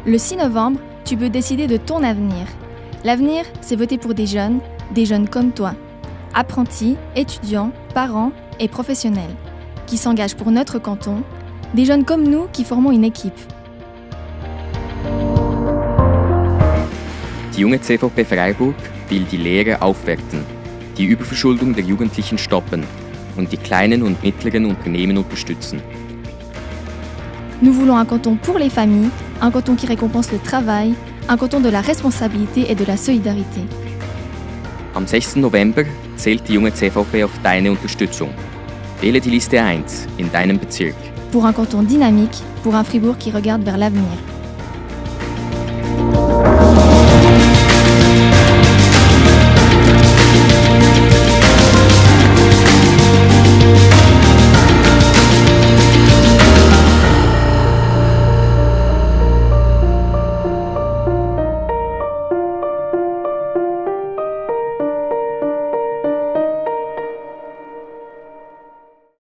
Le 6 novembre, tu peux décider de ton avenir. L'avenir, c'est voter pour des jeunes comme toi, apprentis, étudiants, parents et professionnels, qui s'engagent pour notre canton, des jeunes comme nous qui formons une équipe. Die junge CVP Freiburg will die Lehre aufwerten, die Überverschuldung der Jugendlichen stoppen und die kleinen und mittleren Unternehmen unterstützen. Nous voulons un canton pour les familles, un canton qui récompense le travail, un canton de la responsabilité et de la solidarité. Am 6. November zählt die junge CVP auf deine Unterstützung. Wähle die Liste 1 in deinem Bezirk. Pour un canton dynamique, pour un Fribourg qui regarde vers l'avenir.